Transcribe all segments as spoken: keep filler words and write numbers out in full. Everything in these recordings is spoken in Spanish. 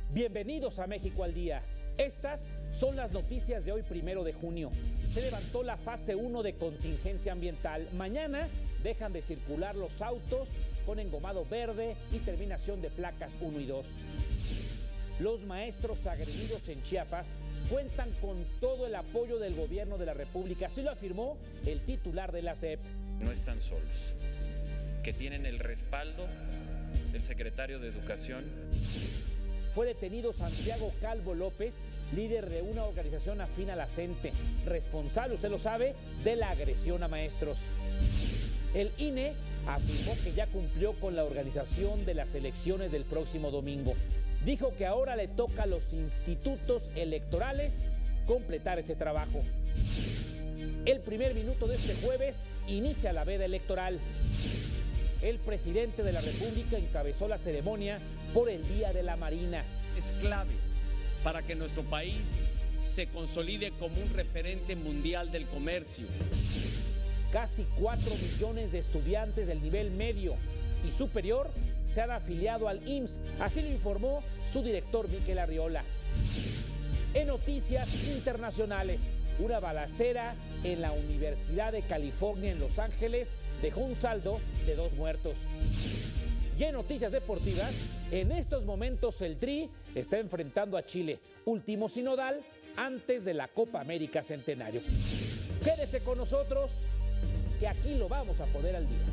Bienvenidos a México al Día. Estas son las noticias de hoy, primero de junio. Se levantó la fase uno de contingencia ambiental. Mañana dejan de circular los autos con engomado verde y terminación de placas uno y dos. Los maestros agredidos en Chiapas cuentan con todo el apoyo del gobierno de la República. Así lo afirmó el titular de la S E P. No están solos, que tienen el respaldo del secretario de Educación. Fue detenido Santiago Calvo López, líder de una organización afín a la CENTE, responsable, usted lo sabe, de la agresión a maestros. El I N E afirmó que ya cumplió con la organización de las elecciones del próximo domingo. Dijo que ahora le toca a los institutos electorales completar ese trabajo. El primer minuto de este jueves inicia la veda electoral. El presidente de la República encabezó la ceremonia por el Día de la Marina. Es clave para que nuestro país se consolide como un referente mundial del comercio. Casi cuatro millones de estudiantes del nivel medio y superior se han afiliado al I M S S, así lo informó su director Miquel Arriola. En noticias internacionales, una balacera en la Universidad de California en Los Ángeles dejó un saldo de dos muertos. Y en noticias deportivas, en estos momentos el Tri está enfrentando a Chile, último sinodal antes de la Copa América Centenario. Quédese con nosotros, que aquí lo vamos a poner al día.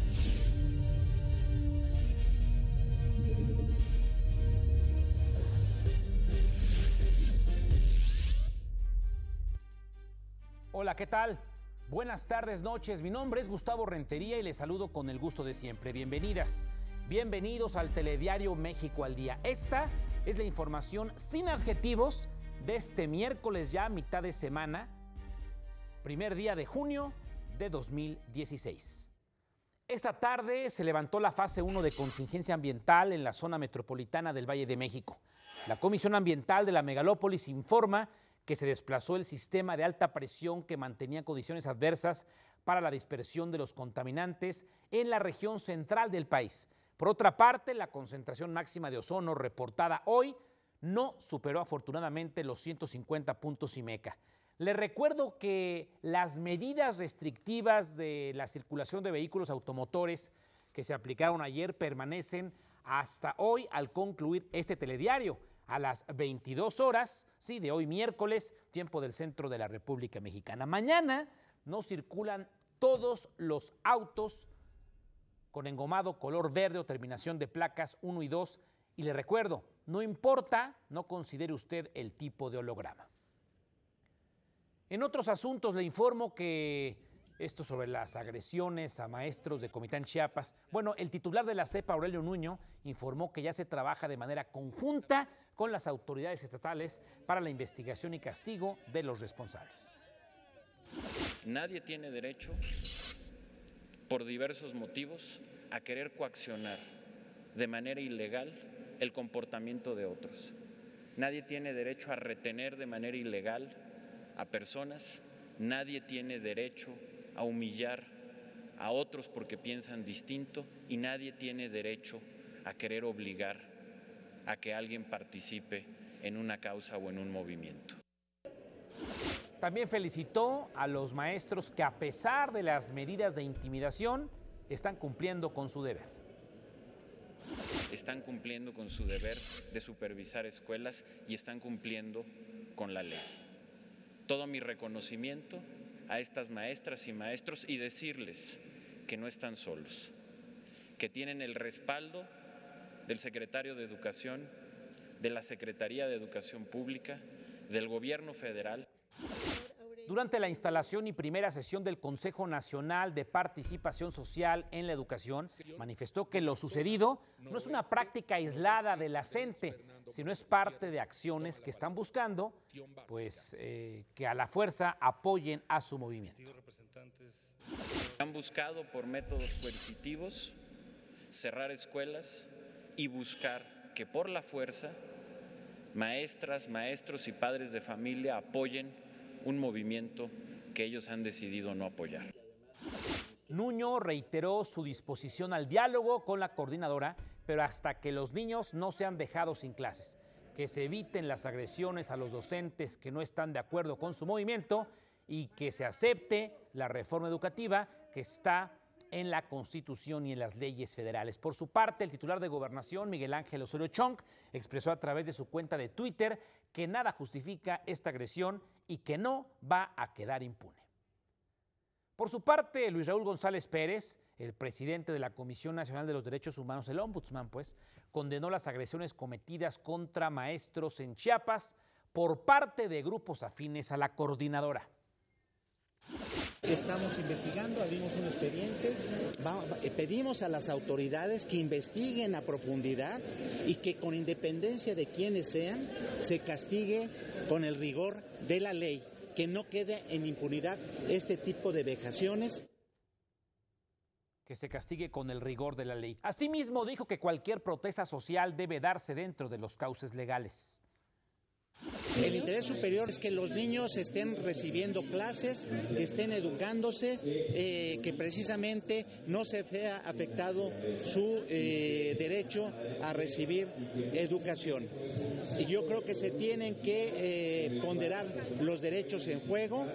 Hola, ¿qué tal? Buenas tardes, noches. Mi nombre es Gustavo Rentería y les saludo con el gusto de siempre. Bienvenidas, bienvenidos al Telediario México al Día. Esta es la información sin adjetivos de este miércoles, ya mitad de semana, primer día de junio de dos mil dieciséis. Esta tarde se levantó la fase uno de contingencia ambiental en la zona metropolitana del Valle de México. La Comisión Ambiental de la megalópolis informa que se desplazó el sistema de alta presión que mantenía condiciones adversas para la dispersión de los contaminantes en la región central del país. Por otra parte, la concentración máxima de ozono reportada hoy no superó afortunadamente los ciento cincuenta puntos I M E C A. Les recuerdo que las medidas restrictivas de la circulación de vehículos automotores que se aplicaron ayer permanecen hasta hoy al concluir este telediario. A las veintidós horas, sí, de hoy miércoles, tiempo del centro de la República Mexicana. Mañana no circulan todos los autos con engomado color verde o terminación de placas uno y dos. Y le recuerdo, no importa, no considere usted el tipo de holograma. En otros asuntos le informo que esto sobre las agresiones a maestros de Comitán, Chiapas. Bueno, el titular de la S E P, Aurelio Nuño, informó que ya se trabaja de manera conjunta con las autoridades estatales para la investigación y castigo de los responsables. Nadie tiene derecho, por diversos motivos, a querer coaccionar de manera ilegal el comportamiento de otros. Nadie tiene derecho a retener de manera ilegal a personas. Nadie tiene derecho a humillar a otros porque piensan distinto, y nadie tiene derecho a querer obligar a que alguien participe en una causa o en un movimiento. También felicitó a los maestros que, a pesar de las medidas de intimidación, están cumpliendo con su deber. Están cumpliendo con su deber de supervisar escuelas y están cumpliendo con la ley. Todo mi reconocimiento a estas maestras y maestros, y decirles que no están solos, que tienen el respaldo del secretario de Educación, de la Secretaría de Educación Pública, del Gobierno Federal. Durante la instalación y primera sesión del Consejo Nacional de Participación Social en la Educación, manifestó que lo sucedido no es una práctica aislada de la CENTE, sino es parte de acciones que están buscando, pues, eh, que a la fuerza apoyen a su movimiento. Han buscado por métodos coercitivos cerrar escuelas y buscar que por la fuerza maestras, maestros y padres de familia apoyen un movimiento que ellos han decidido no apoyar. Nuño reiteró su disposición al diálogo con la coordinadora, pero hasta que los niños no sean dejados sin clases. que se eviten las agresiones a los docentes que no están de acuerdo con su movimiento y que se acepte la reforma educativa que está en la Constitución y en las leyes federales. Por su parte, el titular de Gobernación, Miguel Ángel Osorio Chong, expresó a través de su cuenta de Twitter que nada justifica esta agresión y que no va a quedar impune. Por su parte, Luis Raúl González Pérez, el presidente de la Comisión Nacional de los Derechos Humanos, el ombudsman, pues, condenó las agresiones cometidas contra maestros en Chiapas por parte de grupos afines a la coordinadora. Estamos investigando, abrimos un expediente, va, pedimos a las autoridades que investiguen a profundidad y que con independencia de quienes sean, se castigue con el rigor de la ley, que no quede en impunidad este tipo de vejaciones. Que se castigue con el rigor de la ley. Asimismo, dijo que cualquier protesta social debe darse dentro de los cauces legales. El interés superior es que los niños estén recibiendo clases, que estén educándose, eh, que precisamente no se vea afectado su eh, derecho a recibir educación. Y yo creo que se tienen que eh, ponderar los derechos en juego.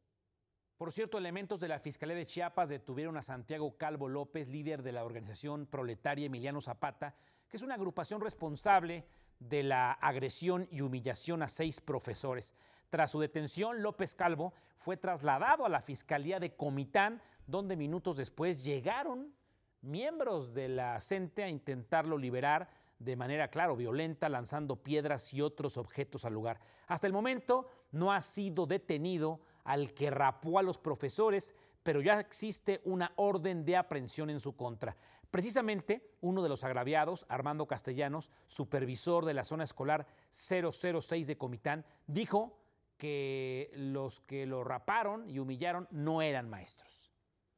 Por cierto, elementos de la Fiscalía de Chiapas detuvieron a Santiago Calvo López, líder de la organización proletaria Emiliano Zapata, que es una agrupación responsable de la agresión y humillación a seis profesores. Tras su detención, López Calvo fue trasladado a la Fiscalía de Comitán, donde minutos después llegaron miembros de la CENTE a intentarlo liberar de manera, claro, violenta, lanzando piedras y otros objetos al lugar. Hasta el momento no ha sido detenido al que rapó a los profesores, pero ya existe una orden de aprehensión en su contra. Precisamente, uno de los agraviados, Armando Castellanos, supervisor de la zona escolar cero cero seis de Comitán, dijo que los que lo raparon y humillaron no eran maestros.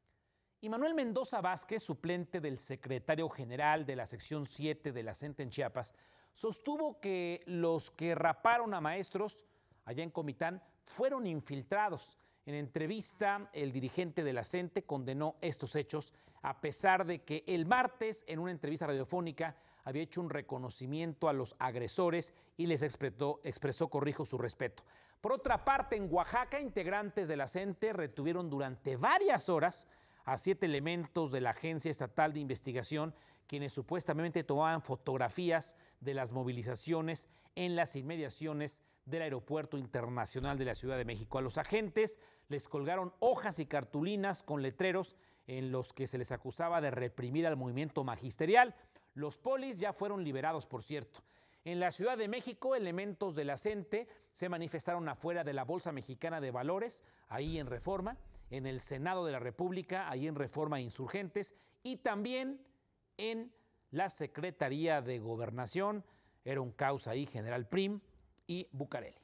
Y Manuel Mendoza Vázquez, suplente del secretario general de la sección siete de la CENTE en Chiapas, sostuvo que los que raparon a maestros allá en Comitán fueron infiltrados. En entrevista, el dirigente de la CENTE condenó estos hechos, a pesar de que el martes, en una entrevista radiofónica, había hecho un reconocimiento a los agresores y les expresó, expresó, corrijo, su respeto. Por otra parte, en Oaxaca, integrantes de la CENTE retuvieron durante varias horas a siete elementos de la Agencia Estatal de Investigación, quienes supuestamente tomaban fotografías de las movilizaciones en las inmediaciones del Aeropuerto Internacional de la Ciudad de México. A los agentes les colgaron hojas y cartulinas con letreros en los que se les acusaba de reprimir al movimiento magisterial. Los polis ya fueron liberados, por cierto. En la Ciudad de México, elementos de la CENTE se manifestaron afuera de la Bolsa Mexicana de Valores, ahí en Reforma, en el Senado de la República, ahí en Reforma Insurgentes, y también en la Secretaría de Gobernación, era un caos ahí, General Prim y Bucareli.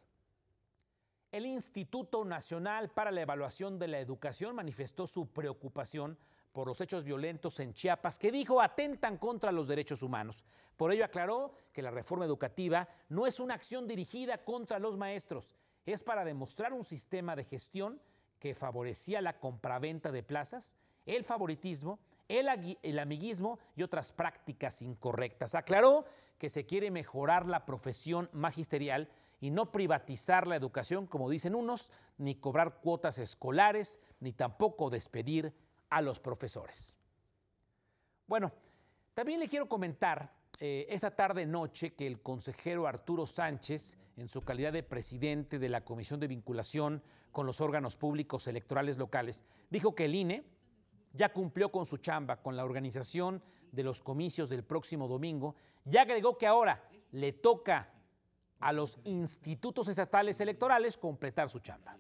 El Instituto Nacional para la Evaluación de la Educación manifestó su preocupación por los hechos violentos en Chiapas que dijo atentan contra los derechos humanos. Por ello aclaró que la reforma educativa no es una acción dirigida contra los maestros, es para demostrar un sistema de gestión que favorecía la compraventa de plazas, el favoritismo, el, el amiguismo y otras prácticas incorrectas. Aclaró que se quiere mejorar la profesión magisterial y no privatizar la educación, como dicen unos, ni cobrar cuotas escolares, ni tampoco despedir a los profesores. Bueno, también le quiero comentar eh, esta tarde-noche que el consejero Arturo Sánchez, en su calidad de presidente de la Comisión de Vinculación con los órganos públicos electorales locales, dijo que el I N E ya cumplió con su chamba, con la organización de los comicios del próximo domingo, y agregó que ahora le toca a los institutos estatales electorales completar su chamba.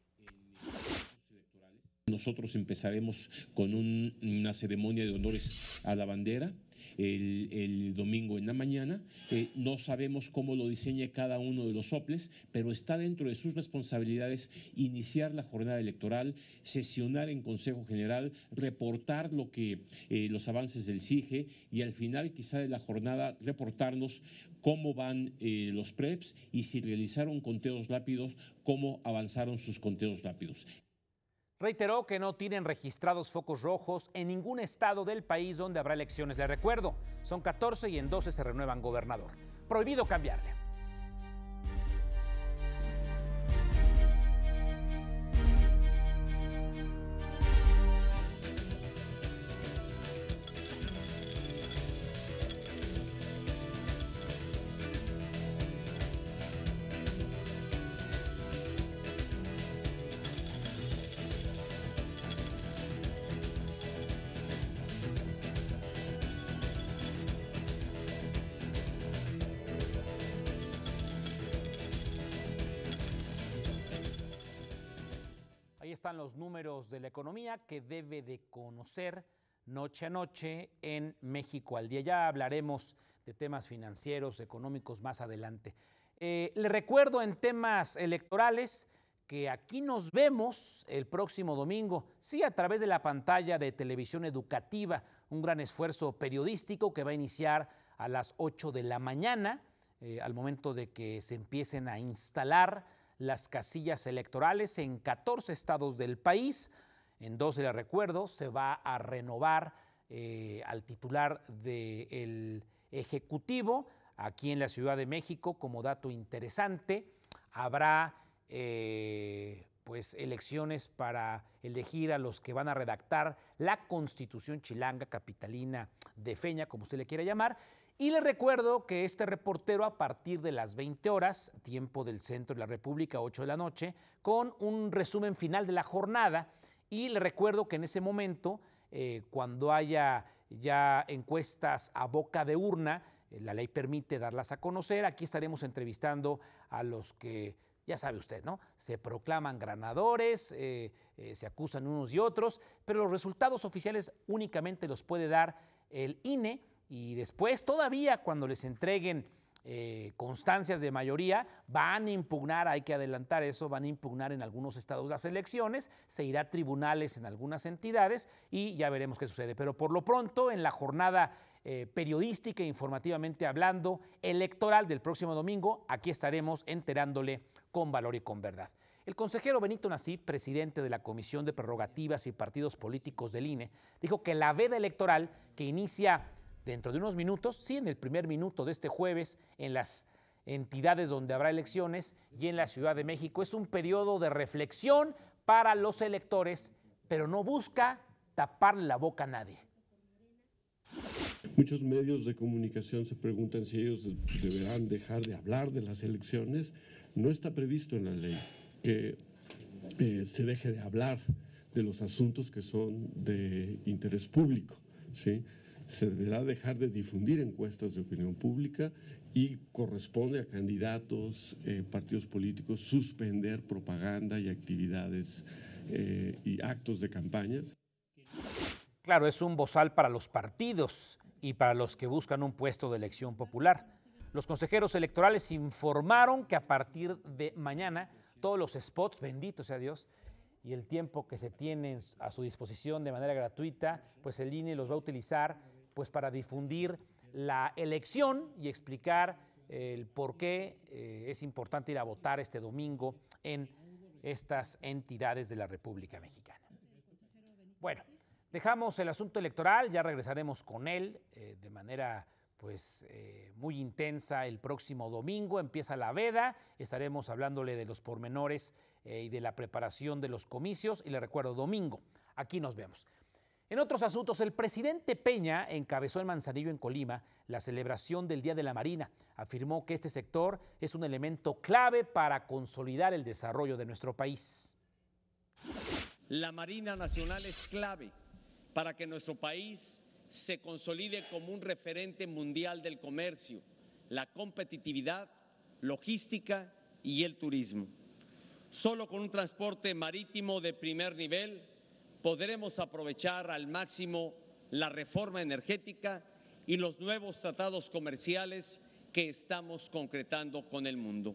Nosotros empezaremos con un, una ceremonia de honores a la bandera el, el domingo en la mañana. Eh, no sabemos cómo lo diseñe cada uno de los soples, pero está dentro de sus responsabilidades iniciar la jornada electoral, sesionar en Consejo General, reportar lo que eh, los avances del CIGE y al final quizá de la jornada reportarnos cómo van eh, los preps y si realizaron conteos rápidos, cómo avanzaron sus conteos rápidos. Reiteró que no tienen registrados focos rojos en ningún estado del país donde habrá elecciones. Le recuerdo, son catorce y en doce se renuevan gobernador. Prohibido cambiarle. están los números de la economía que debe de conocer noche a noche en México al Día. Ya hablaremos de temas financieros, económicos más adelante. Eh, le recuerdo en temas electorales que aquí nos vemos el próximo domingo, sí, a través de la pantalla de Televisión Educativa, un gran esfuerzo periodístico que va a iniciar a las ocho de la mañana, eh, al momento de que se empiecen a instalar las casillas electorales en catorce estados del país. En doce, le recuerdo, se va a renovar eh, al titular del Ejecutivo. Aquí en la Ciudad de México, como dato interesante, habrá eh, pues elecciones para elegir a los que van a redactar la Constitución chilanga, capitalina de Feña, como usted le quiera llamar. Y le recuerdo que este reportero, a partir de las veinte horas, tiempo del centro de la República, ocho de la noche, con un resumen final de la jornada. Y le recuerdo que en ese momento, eh, cuando haya ya encuestas a boca de urna, eh, la ley permite darlas a conocer. Aquí estaremos entrevistando a los que, ya sabe usted, ¿no? Se proclaman ganadores, eh, eh, se acusan unos y otros, pero los resultados oficiales únicamente los puede dar el I N E. Y después, todavía cuando les entreguen eh, constancias de mayoría, van a impugnar, hay que adelantar eso, van a impugnar en algunos estados las elecciones, se irá a tribunales en algunas entidades y ya veremos qué sucede. Pero por lo pronto, en la jornada eh, periodística e informativamente hablando, electoral del próximo domingo, aquí estaremos enterándole con valor y con verdad. El consejero Benito Nasif, presidente de la Comisión de Prerrogativas y Partidos Políticos del I N E, dijo que la veda electoral que inicia dentro de unos minutos, sí, en el primer minuto de este jueves, en las entidades donde habrá elecciones y en la Ciudad de México, es un periodo de reflexión para los electores, pero no busca taparle la boca a nadie. Muchos medios de comunicación se preguntan si ellos deberán dejar de hablar de las elecciones. No está previsto en la ley que eh, se deje de hablar de los asuntos que son de interés público, ¿sí? Se deberá dejar de difundir encuestas de opinión pública y corresponde a candidatos, eh, partidos políticos, suspender propaganda y actividades eh, y actos de campaña. Claro, es un bozal para los partidos y para los que buscan un puesto de elección popular. Los consejeros electorales informaron que a partir de mañana todos los spots, bendito sea Dios, y el tiempo que se tiene a su disposición de manera gratuita, pues el I N E los va a utilizar pues para difundir la elección y explicar eh, el por qué eh, es importante ir a votar este domingo en estas entidades de la República Mexicana. Bueno, dejamos el asunto electoral, ya regresaremos con él eh, de manera pues eh, muy intensa el próximo domingo. Empieza la veda, estaremos hablándole de los pormenores eh, y de la preparación de los comicios. Y le recuerdo, domingo, aquí nos vemos. En otros asuntos, el presidente Peña encabezó en Manzanillo, en Colima, la celebración del Día de la Marina. Afirmó que este sector es un elemento clave para consolidar el desarrollo de nuestro país. La Marina Nacional es clave para que nuestro país se consolide como un referente mundial del comercio, la competitividad, logística y el turismo. Solo con un transporte marítimo de primer nivel podremos aprovechar al máximo la reforma energética y los nuevos tratados comerciales que estamos concretando con el mundo.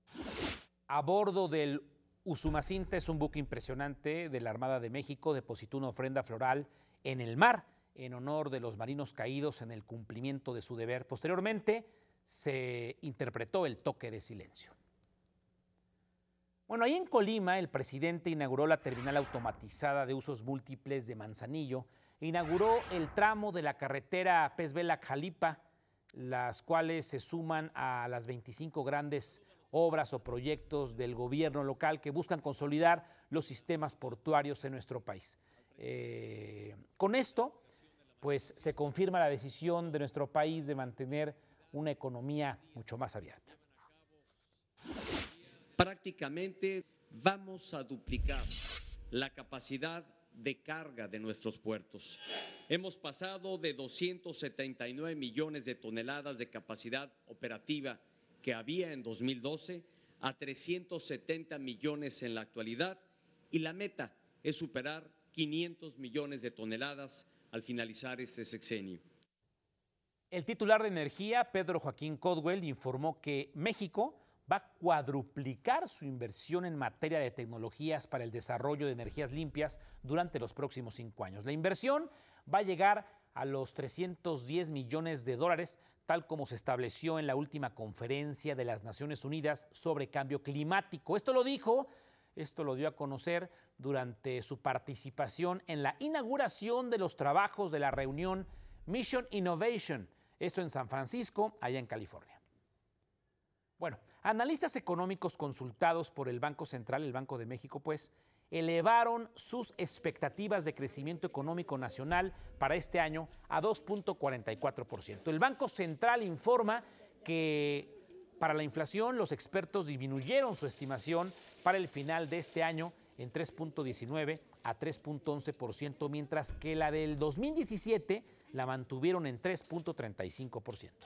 A bordo del Usumacinta, es un buque impresionante de la Armada de México, depositó una ofrenda floral en el mar en honor de los marinos caídos en el cumplimiento de su deber. Posteriormente se interpretó el toque de silencio. Bueno, ahí en Colima el presidente inauguró la terminal automatizada de usos múltiples de Manzanillo e inauguró el tramo de la carretera Pez Vela-Jalipa, las cuales se suman a las veinticinco grandes obras o proyectos del gobierno local que buscan consolidar los sistemas portuarios en nuestro país. Eh, con esto, pues se confirma la decisión de nuestro país de mantener una economía mucho más abierta. Prácticamente vamos a duplicar la capacidad de carga de nuestros puertos. Hemos pasado de doscientos setenta y nueve millones de toneladas de capacidad operativa que había en dos mil doce a trescientos setenta millones en la actualidad y la meta es superar quinientos millones de toneladas al finalizar este sexenio. El titular de Energía, Pedro Joaquín Codwell, informó que México va a cuadruplicar su inversión en materia de tecnologías para el desarrollo de energías limpias durante los próximos cinco años. La inversión va a llegar a los trescientos diez millones de dólares, tal como se estableció en la última conferencia de las Naciones Unidas sobre cambio climático. Esto lo dijo, esto lo dio a conocer durante su participación en la inauguración de los trabajos de la reunión Mission Innovation, esto en San Francisco, allá en California. Bueno, analistas económicos consultados por el Banco Central, el Banco de México, pues, elevaron sus expectativas de crecimiento económico nacional para este año a dos punto cuarenta y cuatro por ciento. El Banco Central informa que para la inflación los expertos disminuyeron su estimación para el final de este año en tres punto diecinueve a tres punto once por ciento, mientras que la del dos mil diecisiete la mantuvieron en tres punto treinta y cinco por ciento.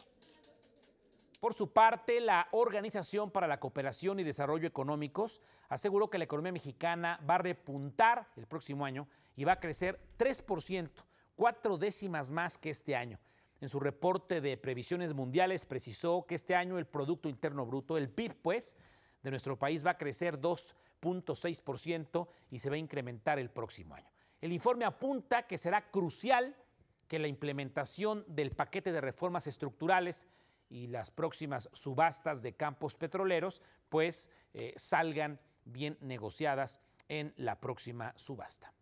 Por su parte, la Organización para la Cooperación y Desarrollo Económicos aseguró que la economía mexicana va a repuntar el próximo año y va a crecer tres por ciento, cuatro décimas más que este año. En su reporte de previsiones mundiales precisó que este año el Producto Interno Bruto, el P I B, pues, de nuestro país va a crecer dos punto seis por ciento y se va a incrementar el próximo año. El informe apunta que será crucial que la implementación del paquete de reformas estructurales y las próximas subastas de campos petroleros pues eh, salgan bien negociadas en la próxima subasta.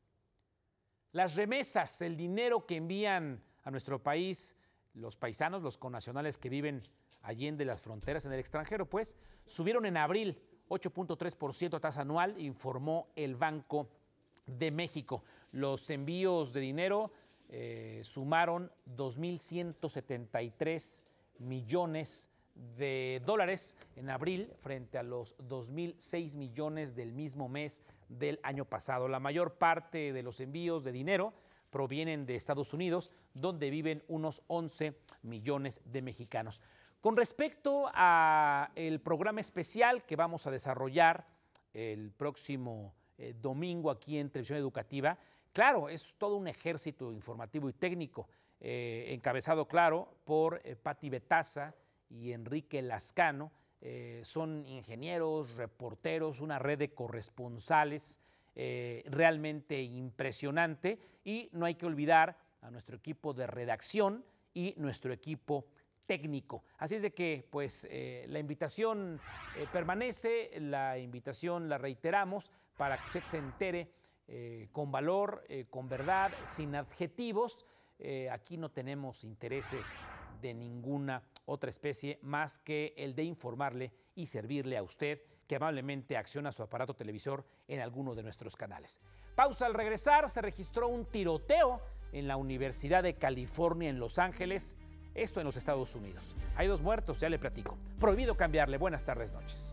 Las remesas, el dinero que envían a nuestro país los paisanos, los connacionales que viven allende las fronteras en el extranjero, pues subieron en abril ocho punto tres por ciento a tasa anual, informó el Banco de México. Los envíos de dinero eh, sumaron dos mil ciento setenta y tres millones de dólares en abril frente a los dos mil seis millones del mismo mes del año pasado. La mayor parte de los envíos de dinero provienen de Estados Unidos, donde viven unos once millones de mexicanos. Con respecto al programa especial que vamos a desarrollar el próximo eh, domingo aquí en Televisión Educativa, claro, es todo un ejército informativo y técnico, eh, encabezado, claro, por eh, Pati Betaza y Enrique Lascano. Eh, son ingenieros, reporteros, una red de corresponsales eh, realmente impresionante, y no hay que olvidar a nuestro equipo de redacción y nuestro equipo técnico. Así es de que pues eh, la invitación eh, permanece, la invitación la reiteramos para que usted se entere eh, con valor, eh, con verdad, sin adjetivos. Eh, aquí no tenemos intereses de ninguna otra especie más que el de informarle y servirle a usted, que amablemente acciona su aparato televisor en alguno de nuestros canales. Pausa. Al regresar, se registró un tiroteo en la Universidad de California en Los Ángeles, esto en los Estados Unidos. Hay dos muertos, ya le platico. Prohibido cambiarle. Buenas tardes, noches.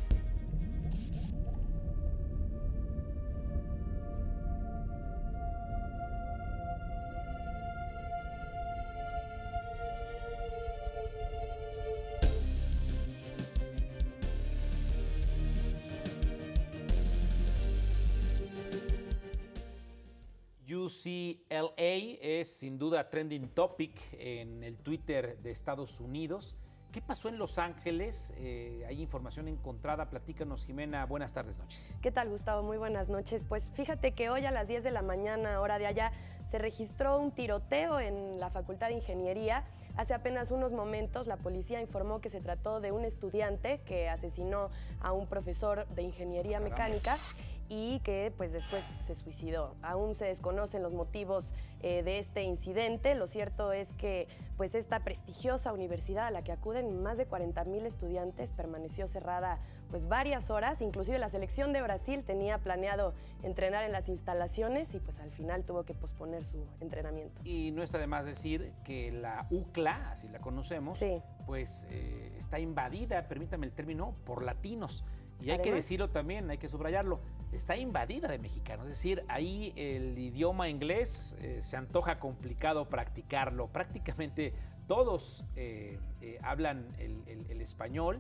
U C L A es sin duda trending topic en el Twitter de Estados Unidos. ¿Qué pasó en Los Ángeles? Eh, hay información encontrada. Platícanos, Jimena. Buenas tardes, noches. ¿Qué tal, Gustavo? Muy buenas noches. Pues fíjate que hoy a las diez de la mañana, hora de allá, se registró un tiroteo en la Facultad de Ingeniería. Hace apenas unos momentos la policía informó que se trató de un estudiante que asesinó a un profesor de ingeniería Caramba. mecánica y que pues después se suicidó. Aún se desconocen los motivos eh, de este incidente. Lo cierto es que pues esta prestigiosa universidad a la que acuden más de cuarenta mil estudiantes permaneció cerrada pues varias horas. Inclusive la selección de Brasil tenía planeado entrenar en las instalaciones y pues al final tuvo que posponer su entrenamiento. Y no está de más decir que la U C L A, así la conocemos, Sí. pues eh, está invadida, permítame el término, por latinos. Y hay Además, que decirlo también, hay que subrayarlo, está invadida de mexicanos. Es decir, ahí el idioma inglés eh, se antoja complicado practicarlo. Prácticamente todos eh, eh, hablan el, el, el español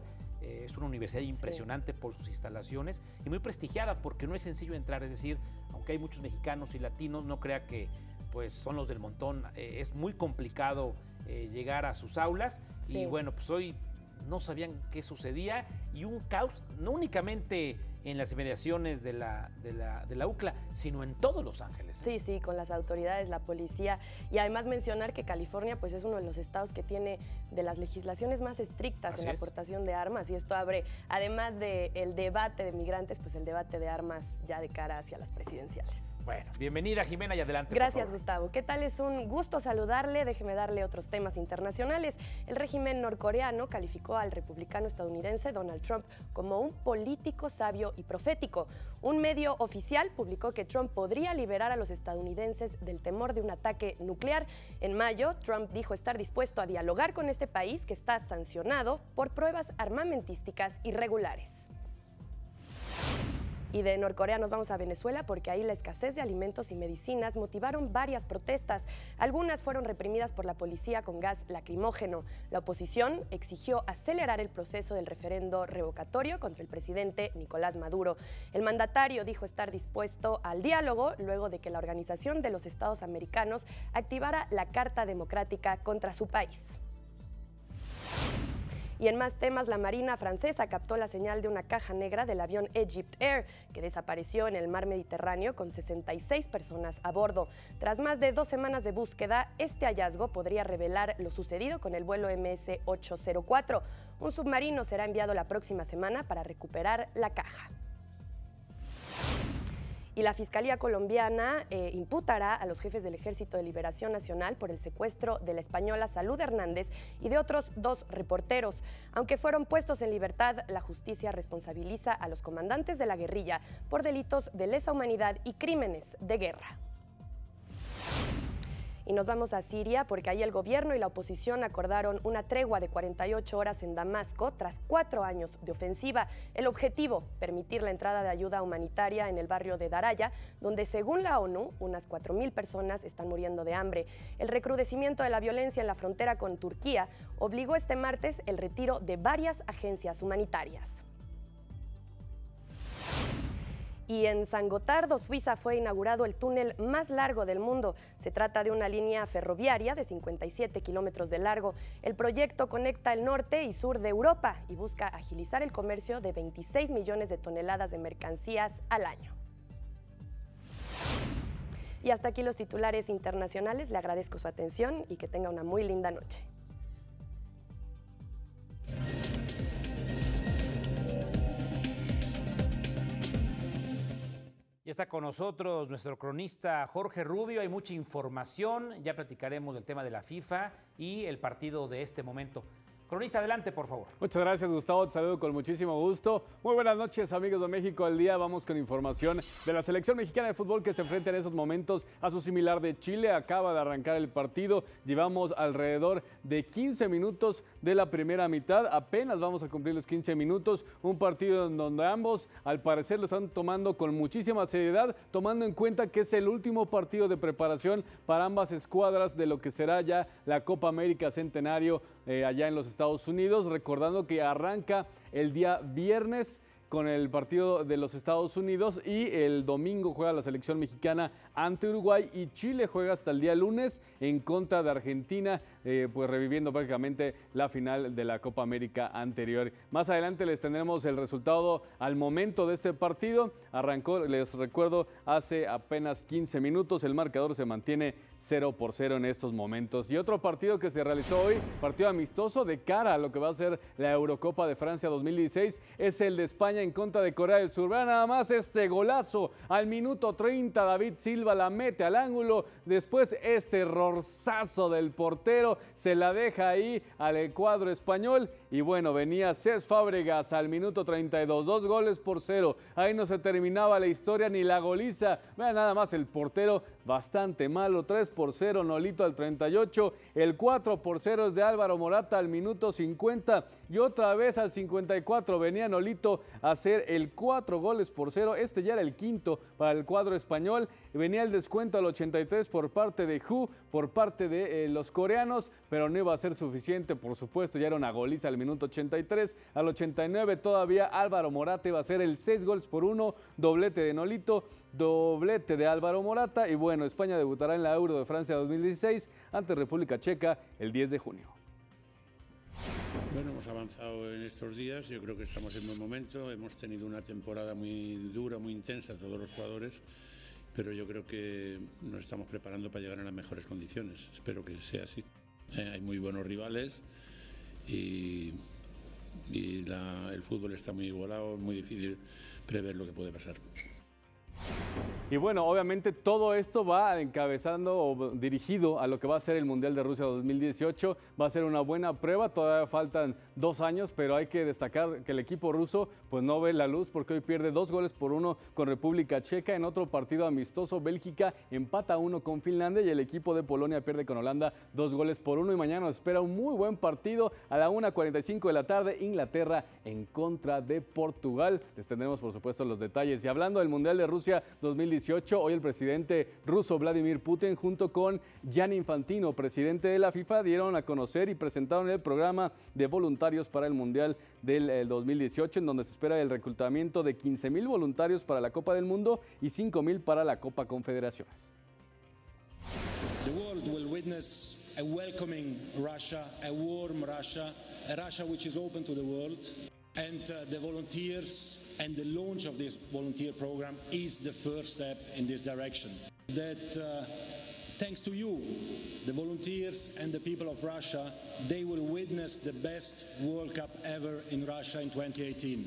Eh, es una universidad impresionante sí. por sus instalaciones y muy prestigiada porque no es sencillo entrar, es decir, aunque hay muchos mexicanos y latinos, no crea que pues son los del montón, eh, es muy complicado eh, llegar a sus aulas sí. y bueno, pues hoy no sabían qué sucedía y un caos, no únicamente en las inmediaciones de la, de la, de la U C L A, sino en todos Los Ángeles. Sí, sí, con las autoridades, la policía y además mencionar que California pues es uno de los estados que tiene de las legislaciones más estrictas Así en la es. aportación de armas y esto abre, además del debate de migrantes, pues el debate de armas ya de cara hacia las presidenciales. Bueno, bienvenida Jimena y adelante. Gracias, Gustavo. ¿Qué tal? Es un gusto saludarle. Déjeme darle otros temas internacionales. El régimen norcoreano calificó al republicano estadounidense Donald Trump como un político sabio y profético. Un medio oficial publicó que Trump podría liberar a los estadounidenses del temor de un ataque nuclear. En mayo, Trump dijo estar dispuesto a dialogar con este país que está sancionado por pruebas armamentísticas irregulares. Y de Norcorea nos vamos a Venezuela porque ahí la escasez de alimentos y medicinas motivaron varias protestas. Algunas fueron reprimidas por la policía con gas lacrimógeno. La oposición exigió acelerar el proceso del referendo revocatorio contra el presidente Nicolás Maduro. El mandatario dijo estar dispuesto al diálogo luego de que la Organización de los Estados Americanos activara la Carta Democrática contra su país. Y en más temas, la Marina francesa captó la señal de una caja negra del avión Egypt Air, que desapareció en el mar Mediterráneo con sesenta y seis personas a bordo. Tras más de dos semanas de búsqueda, este hallazgo podría revelar lo sucedido con el vuelo M S ochocientos cuatro. Un submarino será enviado la próxima semana para recuperar la caja. Y la Fiscalía colombiana eh, imputará a los jefes del Ejército de Liberación Nacional por el secuestro de la española Salud Hernández y de otros dos reporteros. Aunque fueron puestos en libertad, la justicia responsabiliza a los comandantes de la guerrilla por delitos de lesa humanidad y crímenes de guerra. Y nos vamos a Siria porque ahí el gobierno y la oposición acordaron una tregua de cuarenta y ocho horas en Damasco tras cuatro años de ofensiva. El objetivo, permitir la entrada de ayuda humanitaria en el barrio de Daraya, donde según la ONU, unas cuatro mil personas están muriendo de hambre. El recrudecimiento de la violencia en la frontera con Turquía obligó este martes el retiro de varias agencias humanitarias. Y en San Gotardo, Suiza, fue inaugurado el túnel más largo del mundo. Se trata de una línea ferroviaria de cincuenta y siete kilómetros de largo. El proyecto conecta el norte y sur de Europa y busca agilizar el comercio de veintiséis millones de toneladas de mercancías al año. Y hasta aquí los titulares internacionales. Le agradezco su atención y que tenga una muy linda noche. Ya está con nosotros nuestro cronista Jorge Rubio, hay mucha información, ya platicaremos del tema de la FIFA y el partido de este momento. Cronista, adelante, por favor. Muchas gracias, Gustavo. Te saludo con muchísimo gusto. Muy buenas noches, amigos de México al Día. Vamos con información de la selección mexicana de fútbol que se enfrenta en esos momentos a su similar de Chile. Acaba de arrancar el partido. Llevamos alrededor de quince minutos de la primera mitad. Apenas vamos a cumplir los quince minutos. Un partido en donde ambos, al parecer, lo están tomando con muchísima seriedad, tomando en cuenta que es el último partido de preparación para ambas escuadras de lo que será ya la Copa América Centenario eh, allá en los Estados Unidos, recordando que arranca el día viernes con el partido de los Estados Unidos y el domingo juega la selección mexicana ante Uruguay y Chile juega hasta el día lunes en contra de Argentina, eh, pues reviviendo prácticamente la final de la Copa América anterior. Más adelante les tendremos el resultado al momento de este partido. Arrancó, les recuerdo, hace apenas quince minutos. El marcador se mantiene cero por cero en estos momentos. Y otro partido que se realizó hoy, partido amistoso de cara a lo que va a ser la Eurocopa de Francia dos mil dieciséis, es el de España en contra de Corea del Sur. Vean nada más este golazo al minuto treinta, David Silva la mete al ángulo, después este errorzazo del portero se la deja ahí al cuadro español y bueno, venía Cesc Fábregas al minuto treinta y dos, dos goles por cero, ahí no se terminaba la historia ni la goliza. Vean nada más el portero bastante malo, tres por cero Nolito al treinta y ocho, el cuatro por cero es de Álvaro Morata al minuto cincuenta y otra vez al cincuenta y cuatro venía Nolito a hacer el cuatro goles por cero, este ya era el quinto para el cuadro español. venía el descuento al ochenta y tres por parte de Hu, por parte de eh, los coreanos, pero no iba a ser suficiente, por supuesto, ya era una goliza al minuto ochenta y tres, al ochenta y nueve todavía Álvaro Morata iba a hacer el seis goles por uno, doblete de Nolito, doblete de Álvaro Morata, y bueno, España debutará en la Euro de Francia dos mil dieciséis ante República Checa el diez de junio. Bueno, hemos avanzado en estos días, yo creo que estamos en buen momento, hemos tenido una temporada muy dura, muy intensa todos los jugadores, pero yo creo que nos estamos preparando para llegar a las mejores condiciones, espero que sea así. Eh, hay muy buenos rivales y, y la, el fútbol está muy igualado, es muy difícil prever lo que puede pasar. Y bueno, obviamente todo esto va encabezando o dirigido a lo que va a ser el Mundial de Rusia dos mil dieciocho. Va a ser una buena prueba, todavía faltan dos años, pero hay que destacar que el equipo ruso pues no ve la luz porque hoy pierde dos goles por uno con República Checa. En otro partido amistoso, Bélgica empata uno con Finlandia y el equipo de Polonia pierde con Holanda dos goles por uno. Y mañana nos espera un muy buen partido a la una cuarenta y cinco de la tarde, Inglaterra en contra de Portugal. Les tendremos por supuesto los detalles. Y hablando del Mundial de Rusia dos mil dieciocho, hoy el presidente ruso Vladimir Putin junto con Gianni Infantino, presidente de la FIFA, dieron a conocer y presentaron el programa de voluntarios para el Mundial del dos mil dieciocho, en donde se espera el reclutamiento de quince mil voluntarios para la Copa del Mundo y cinco mil para la Copa Confederaciones. The world will witness a welcoming Russia, a warm Russia, a Russia which is open to the world, and uh, the volunteers and the launch of this volunteer program is the first step in this direction. That uh, thanks to you, the volunteers and the people of Russia, they will witness the best World Cup ever in Russia in twenty eighteen.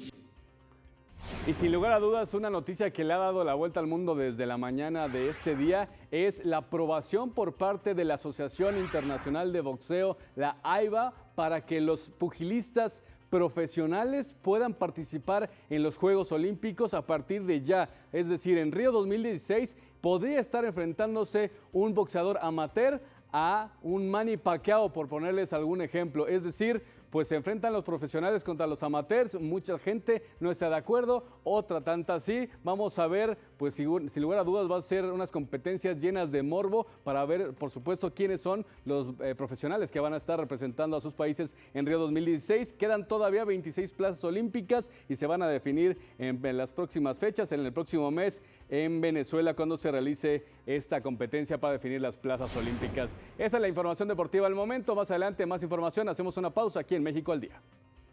Y sin lugar a dudas, una noticia que le ha dado la vuelta al mundo desde la mañana de este día es la aprobación por parte de la Asociación Internacional de Boxeo, la A I B A, para que los pugilistas profesionales puedan participar en los Juegos Olímpicos a partir de ya. Es decir, en Río dos mil dieciséis podría estar enfrentándose un boxeador amateur a un Manny Pacquiao, por ponerles algún ejemplo. Es decir, pues se enfrentan los profesionales contra los amateurs, mucha gente no está de acuerdo, otra tanta sí. Vamos a ver, pues sin, sin lugar a dudas va a ser unas competencias llenas de morbo para ver, por supuesto, quiénes son los eh, profesionales que van a estar representando a sus países en Río dos mil dieciséis. Quedan todavía veintiséis plazas olímpicas y se van a definir en, en las próximas fechas, en el próximo mes en Venezuela, cuando se realice esta competencia para definir las plazas olímpicas. Esa es la información deportiva al momento. Más adelante, más información. Hacemos una pausa aquí en México al Día.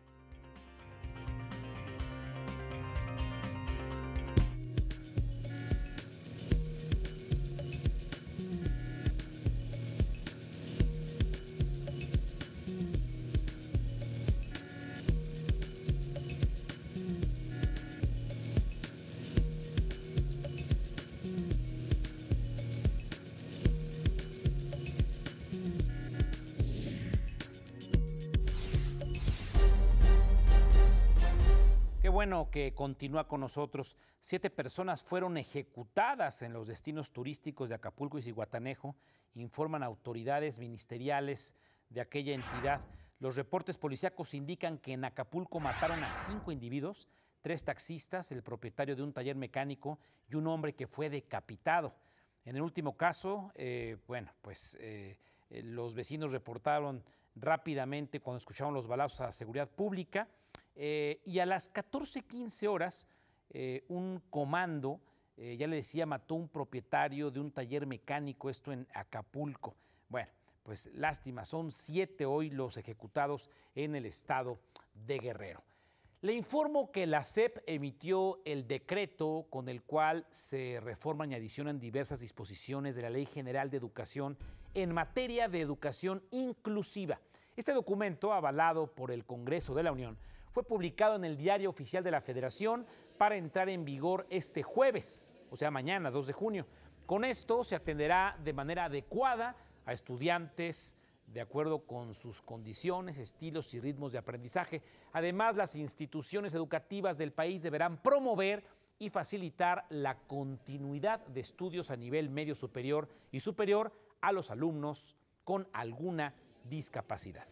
Bueno, que continúa con nosotros. Siete personas fueron ejecutadas en los destinos turísticos de Acapulco y Zihuatanejo, informan autoridades ministeriales de aquella entidad. Los reportes policíacos indican que en Acapulco mataron a cinco individuos, tres taxistas, el propietario de un taller mecánico y un hombre que fue decapitado. En el último caso, eh, bueno, pues eh, los vecinos reportaron rápidamente cuando escucharon los balazos a la seguridad pública. Eh, y a las catorce quince horas, eh, un comando, eh, ya le decía, mató a un propietario de un taller mecánico, esto en Acapulco. Bueno, pues lástima, son siete hoy los ejecutados en el estado de Guerrero. Le informo que la S E P emitió el decreto con el cual se reforman y adicionan diversas disposiciones de la Ley General de Educación en materia de educación inclusiva. Este documento, avalado por el Congreso de la Unión, fue publicado en el Diario Oficial de la Federación para entrar en vigor este jueves, o sea, mañana, dos de junio. Con esto se atenderá de manera adecuada a estudiantes de acuerdo con sus condiciones, estilos y ritmos de aprendizaje. Además, las instituciones educativas del país deberán promover y facilitar la continuidad de estudios a nivel medio superior y superior a los alumnos con alguna discapacidad.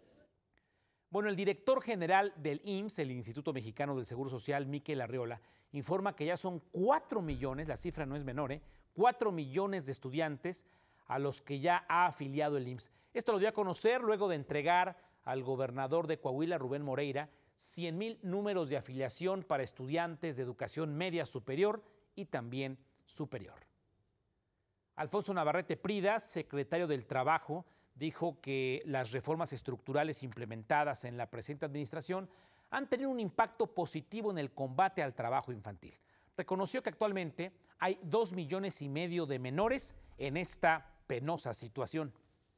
Bueno, el director general del I M S S, el Instituto Mexicano del Seguro Social, Miquel Arriola, informa que ya son cuatro millones, la cifra no es menor, ¿eh? cuatro millones de estudiantes a los que ya ha afiliado el I M S S. Esto lo dio a conocer luego de entregar al gobernador de Coahuila, Rubén Moreira, cien mil números de afiliación para estudiantes de educación media superior y también superior. Alfonso Navarrete Pridas, secretario del Trabajo, dijo que las reformas estructurales implementadas en la presente administración han tenido un impacto positivo en el combate al trabajo infantil. Reconoció que actualmente hay dos millones y medio de menores en esta penosa situación.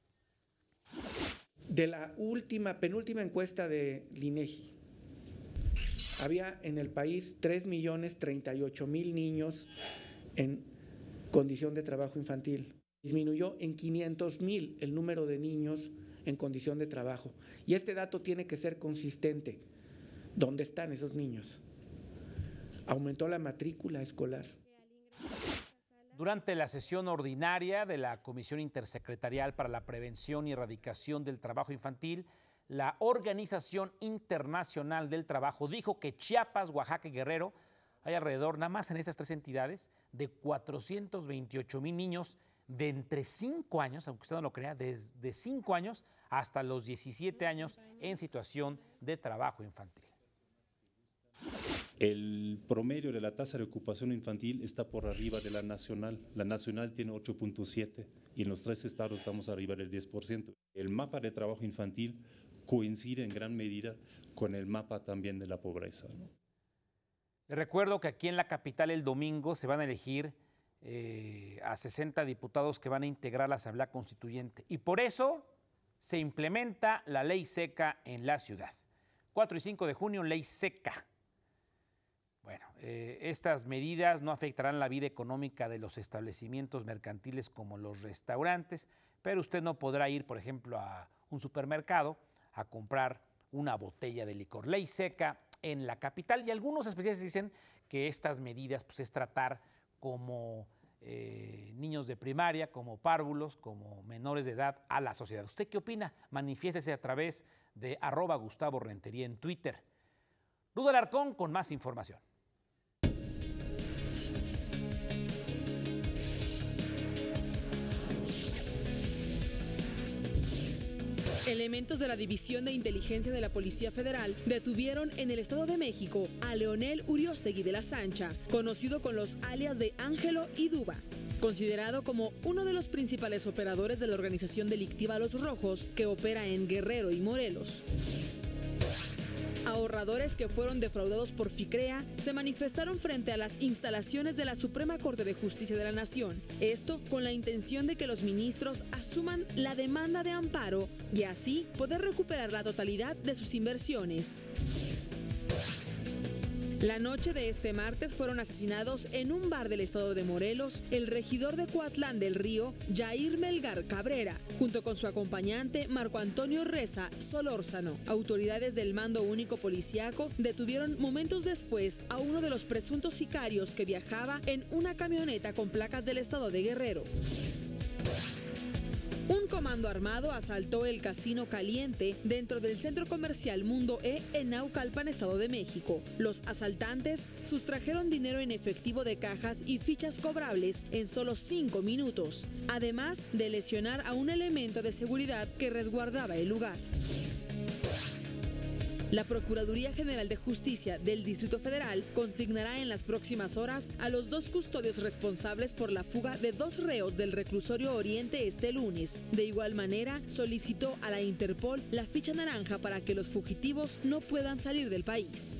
De la última, penúltima encuesta de INEGI, había en el país tres millones treinta y ocho mil niños en condición de trabajo infantil. Disminuyó en quinientos mil el número de niños en condición de trabajo. Y este dato tiene que ser consistente. ¿Dónde están esos niños? Aumentó la matrícula escolar. Durante la sesión ordinaria de la Comisión Intersecretarial para la Prevención y Erradicación del Trabajo Infantil, la Organización Internacional del Trabajo dijo que Chiapas, Oaxaca y Guerrero hay alrededor, nada más en estas tres entidades, de cuatrocientos veintiocho mil niños de entre cinco años, aunque usted no lo crea, desde cinco años hasta los diecisiete años en situación de trabajo infantil. El promedio de la tasa de ocupación infantil está por arriba de la nacional. La nacional tiene ocho punto siete y en los tres estados estamos arriba del diez por ciento. El mapa de trabajo infantil coincide en gran medida con el mapa también de la pobreza, ¿no? Les recuerdo que aquí en la capital el domingo se van a elegir eh, a sesenta diputados que van a integrar la Asamblea Constituyente y por eso se implementa la ley seca en la ciudad. cuatro y cinco de junio, ley seca. Bueno, eh, estas medidas no afectarán la vida económica de los establecimientos mercantiles como los restaurantes, pero usted no podrá ir, por ejemplo, a un supermercado a comprar una botella de licor. Ley seca en la capital y algunos especialistas dicen que estas medidas pues, es tratar como eh, niños de primaria, como párvulos, como menores de edad a la sociedad. ¿Usted qué opina? Manifiéstese a través de arroba Gustavo Rentería en Twitter. Rudo Alarcón con más información. Elementos de la División de Inteligencia de la Policía Federal detuvieron en el Estado de México a Leonel Uriostegui de la Sancha, conocido con los alias de Ángelo y Duba, considerado como uno de los principales operadores de la organización delictiva Los Rojos, que opera en Guerrero y Morelos. Ahorradores que fueron defraudados por FICREA se manifestaron frente a las instalaciones de la Suprema Corte de Justicia de la Nación. Esto con la intención de que los ministros asuman la demanda de amparo y así poder recuperar la totalidad de sus inversiones. La noche de este martes fueron asesinados en un bar del estado de Morelos el regidor de Coatlán del Río, Jair Melgar Cabrera, junto con su acompañante Marco Antonio Reza Solórzano. Autoridades del Mando Único Policiaco detuvieron momentos después a uno de los presuntos sicarios que viajaba en una camioneta con placas del estado de Guerrero. Un comando armado asaltó el Casino Caliente dentro del centro comercial Mundo E en Naucalpan, Estado de México. Los asaltantes sustrajeron dinero en efectivo de cajas y fichas cobrables en solo cinco minutos, además de lesionar a un elemento de seguridad que resguardaba el lugar. La Procuraduría General de Justicia del Distrito Federal consignará en las próximas horas a los dos custodios responsables por la fuga de dos reos del reclusorio Oriente este lunes. De igual manera, solicitó a la Interpol la ficha naranja para que los fugitivos no puedan salir del país.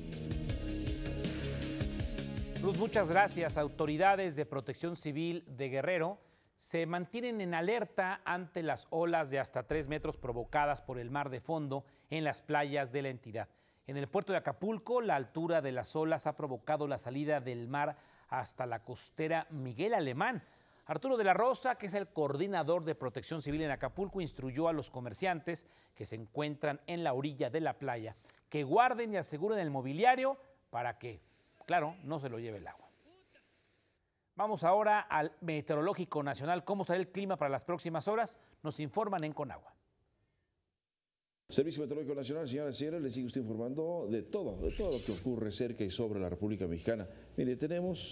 Ruth, muchas gracias. Autoridades de Protección Civil de Guerrero se mantienen en alerta ante las olas de hasta tres metros provocadas por el mar de fondo en las playas de la entidad. En el puerto de Acapulco, la altura de las olas ha provocado la salida del mar hasta la costera Miguel Alemán. Arturo de la Rosa, que es el coordinador de Protección Civil en Acapulco, instruyó a los comerciantes que se encuentran en la orilla de la playa que guarden y aseguren el mobiliario para que, claro, no se lo lleve el agua. Vamos ahora al Meteorológico Nacional. ¿Cómo será el clima para las próximas horas? Nos informan en Conagua. Servicio Meteorológico Nacional, señoras y señores, les sigue usted informando de todo, de todo lo que ocurre cerca y sobre la República Mexicana. Mire, tenemos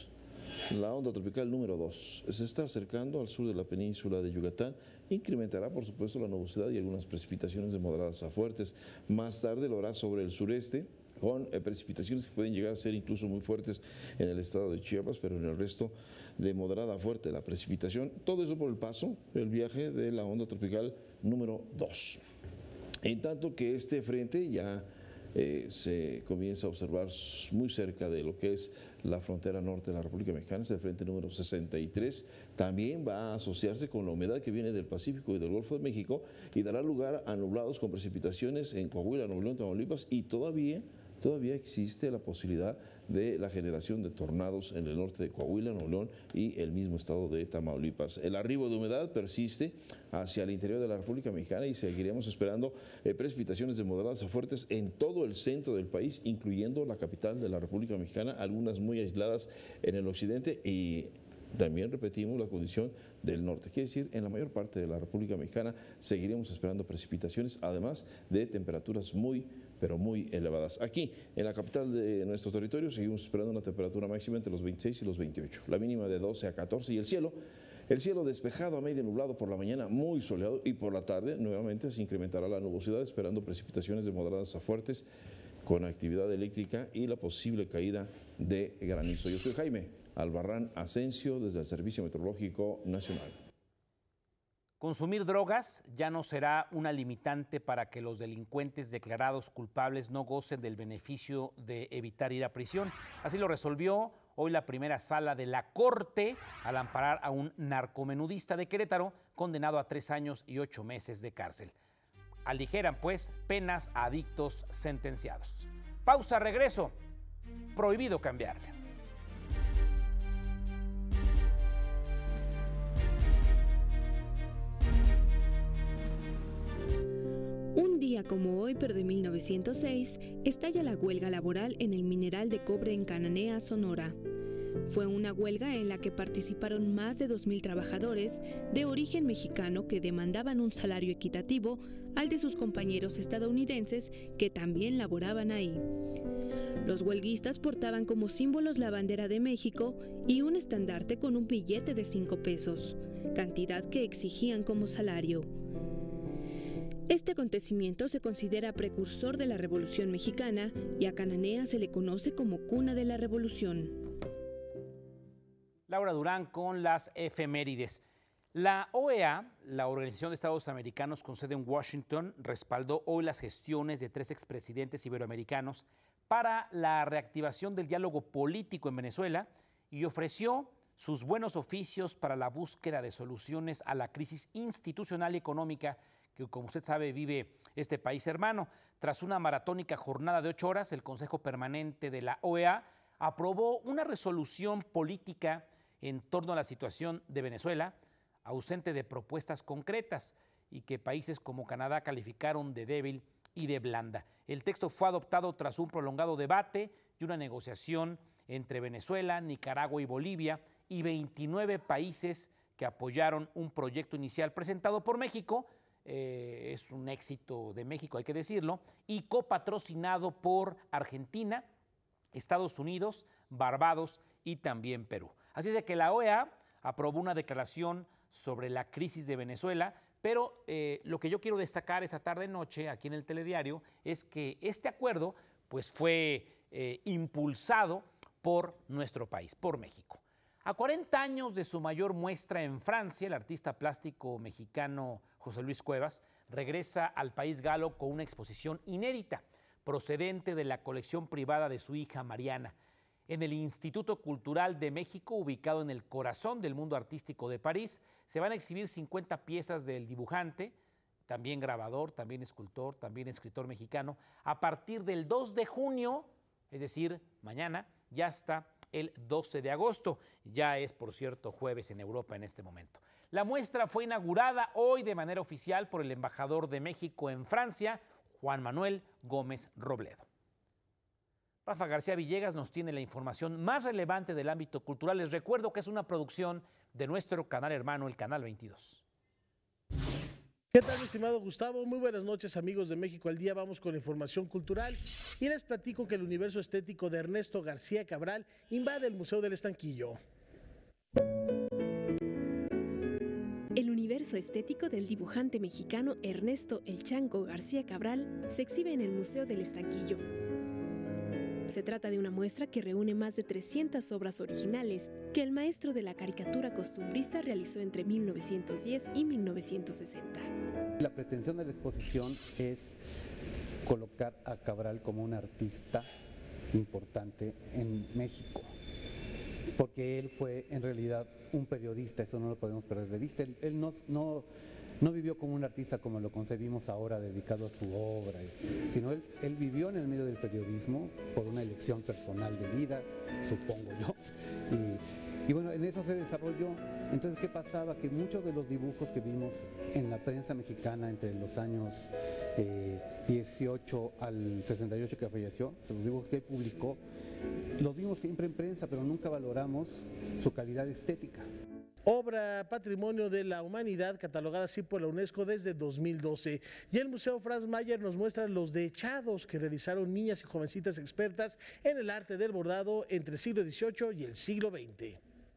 la onda tropical número dos se está acercando al sur de la península de Yucatán. Incrementará, por supuesto, la nubosidad y algunas precipitaciones de moderadas a fuertes. Más tarde lo hará sobre el sureste, con eh, precipitaciones que pueden llegar a ser incluso muy fuertes en el estado de Chiapas, pero en el resto de moderada a fuerte la precipitación. Todo eso por el paso, el viaje de la onda tropical número dos. En tanto que este frente ya eh, se comienza a observar muy cerca de lo que es la frontera norte de la República Mexicana, es el frente número sesenta y tres, también va a asociarse con la humedad que viene del Pacífico y del Golfo de México y dará lugar a nublados con precipitaciones en Coahuila, Nuevo León, Tamaulipas y todavía, todavía existe la posibilidad de la generación de tornados en el norte de Coahuila, Nuevo León y el mismo estado de Tamaulipas. El arribo de humedad persiste hacia el interior de la República Mexicana y seguiremos esperando eh, precipitaciones de moderadas a fuertes en todo el centro del país, incluyendo la capital de la República Mexicana, algunas muy aisladas en el occidente y también repetimos la condición del norte. Quiere decir, en la mayor parte de la República Mexicana seguiremos esperando precipitaciones, además de temperaturas muy pero muy elevadas. Aquí, en la capital de nuestro territorio, seguimos esperando una temperatura máxima entre los veintiséis y los veintiocho, la mínima de doce a catorce, y el cielo, el cielo despejado a medio nublado por la mañana, muy soleado, y por la tarde nuevamente se incrementará la nubosidad, esperando precipitaciones de moderadas a fuertes, con actividad eléctrica y la posible caída de granizo. Yo soy Jaime Albarrán Asensio, desde el Servicio Meteorológico Nacional. Consumir drogas ya no será una limitante para que los delincuentes declarados culpables no gocen del beneficio de evitar ir a prisión. Así lo resolvió hoy la primera sala de la Corte al amparar a un narcomenudista de Querétaro condenado a tres años y ocho meses de cárcel. Aligeran, pues, penas a adictos sentenciados. Pausa, regreso. Prohibido cambiarle. Un día como hoy, pero de mil novecientos seis, estalla la huelga laboral en el mineral de cobre en Cananea, Sonora. Fue una huelga en la que participaron más de dos mil trabajadores de origen mexicano que demandaban un salario equitativo al de sus compañeros estadounidenses que también laboraban ahí. Los huelguistas portaban como símbolos la bandera de México y un estandarte con un billete de cinco pesos, cantidad que exigían como salario. Este acontecimiento se considera precursor de la Revolución Mexicana y a Cananea se le conoce como cuna de la Revolución. Laura Durán con las efemérides. La O E A, la Organización de Estados Americanos con sede en Washington, respaldó hoy las gestiones de tres expresidentes iberoamericanos para la reactivación del diálogo político en Venezuela y ofreció sus buenos oficios para la búsqueda de soluciones a la crisis institucional y económica que, como usted sabe, vive este país hermano. Tras una maratónica jornada de ocho horas, el Consejo Permanente de la O E A aprobó una resolución política en torno a la situación de Venezuela, ausente de propuestas concretas y que países como Canadá calificaron de débil y de blanda. El texto fue adoptado tras un prolongado debate y una negociación entre Venezuela, Nicaragua y Bolivia y veintinueve países que apoyaron un proyecto inicial presentado por México. Eh, es un éxito de México, hay que decirlo, y copatrocinado por Argentina, Estados Unidos, Barbados y también Perú. Así es de que la O E A aprobó una declaración sobre la crisis de Venezuela, pero eh, lo que yo quiero destacar esta tarde-noche aquí en el Telediario es que este acuerdo pues, fue eh, impulsado por nuestro país, por México. A cuarenta años de su mayor muestra en Francia, el artista plástico mexicano José Luis Cuevas regresa al país galo con una exposición inédita, procedente de la colección privada de su hija Mariana. En el Instituto Cultural de México, ubicado en el corazón del mundo artístico de París, se van a exhibir cincuenta piezas del dibujante, también grabador, también escultor, también escritor mexicano, a partir del dos de junio, es decir, mañana, ya hasta el doce de agosto. Ya es, por cierto, jueves en Europa en este momento. La muestra fue inaugurada hoy de manera oficial por el embajador de México en Francia, Juan Manuel Gómez Robledo. Rafa García Villegas nos tiene la información más relevante del ámbito cultural. Les recuerdo que es una producción de nuestro canal hermano, el Canal veintidós. ¿Qué tal, mi estimado Gustavo? Muy buenas noches, amigos de México al Día. Vamos con información cultural y les platico que el universo estético de Ernesto García Cabral invade el Museo del Estanquillo. El universo estético del dibujante mexicano Ernesto El Chanco García Cabral se exhibe en el Museo del Estanquillo. Se trata de una muestra que reúne más de trescientas obras originales que el maestro de la caricatura costumbrista realizó entre mil novecientos diez y mil novecientos sesenta. La pretensión de la exposición es colocar a Cabral como un artista importante en México, porque él fue en realidad un periodista, eso no lo podemos perder de vista. Él, él no, no, no vivió como un artista como lo concebimos ahora, dedicado a su obra, sino él, él vivió en el medio del periodismo por una elección personal de vida, supongo yo, y, y bueno, en eso se desarrolló. Entonces, ¿qué pasaba? Que muchos de los dibujos que vimos en la prensa mexicana entre los años eh, dieciocho al sesenta y ocho que falleció, los dibujos que él publicó, los vimos siempre en prensa, pero nunca valoramos su calidad estética. Obra Patrimonio de la Humanidad, catalogada así por la UNESCO desde dos mil doce. Y el Museo Franz Mayer nos muestra los dechados que realizaron niñas y jovencitas expertas en el arte del bordado entre el siglo dieciocho y el siglo veinte.